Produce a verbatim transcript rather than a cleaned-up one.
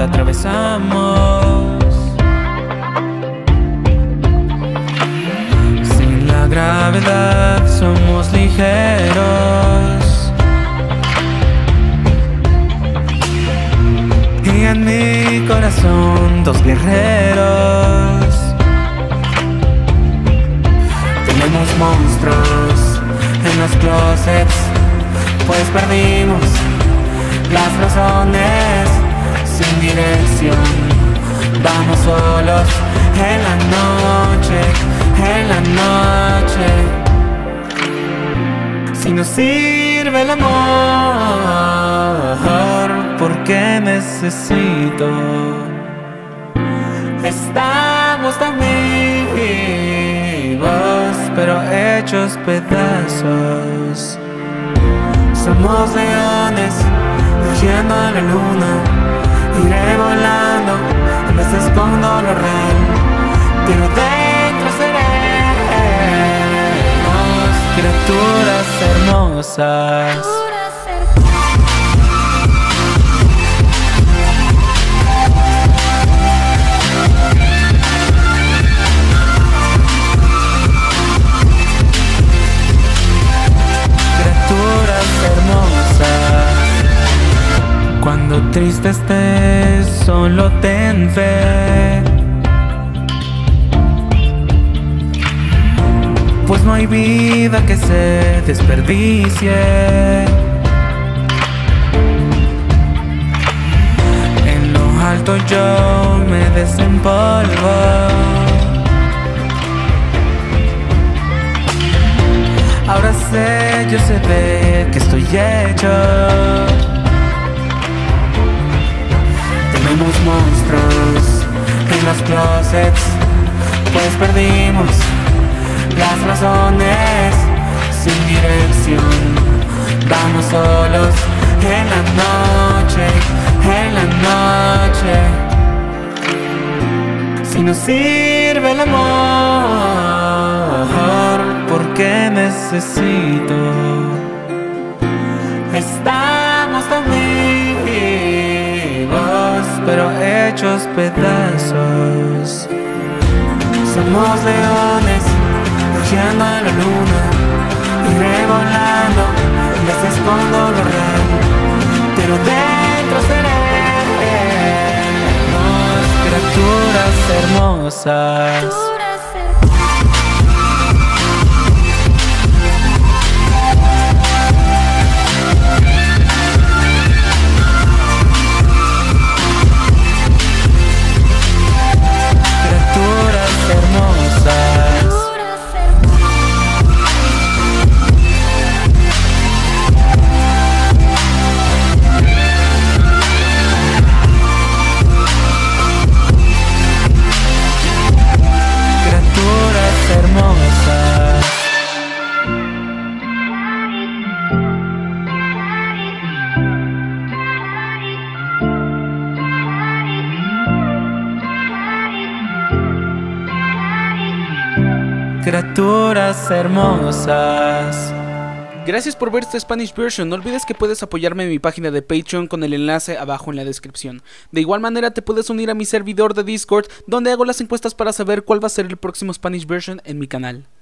atravesamos. Sin la gravedad somos ligeros. Y en mi corazón dos guerreros. Tenemos monstruos en los closets, pues perdimos las razones. Sin dirección, vamos solos en la noche, en la noche. Si nos sirve el amor, porque necesito. Estamos tan vivos, pero hechos pedazos. Somos leones rugiendo en la luna. Iré volando, a veces con dolor real, pero dentro seremos criaturas hermosas. Criaturas hermosas. Cuando triste estés, solo ten fe, pues no hay vida que se desperdicie. En lo alto yo me desempolvo. Ahora sé, yo sé de qué estoy hecho. Tenemos monstruos en los closets, pues perdimos las razones. Sin dirección, vamos solos en la noche, en la noche. Si nos sirve el amor, porque necesito. Estamos tan vivos, pero hechos pedazos. Somos leones rugiendo en la luna. Iré volando, veces con dolor real, pero dentro seremos criaturas hermosas. Criaturas hermosas. Gracias por ver esta Spanish version. No olvides que puedes apoyarme en mi página de Patreon con el enlace abajo en la descripción. De igual manera te puedes unir a mi servidor de Discord, donde hago las encuestas para saber cuál va a ser el próximo Spanish version en mi canal.